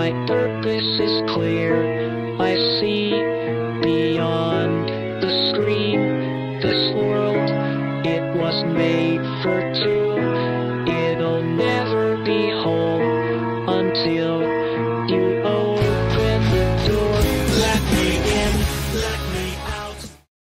My purpose is clear. I see beyond the screen. This world, it was made for two.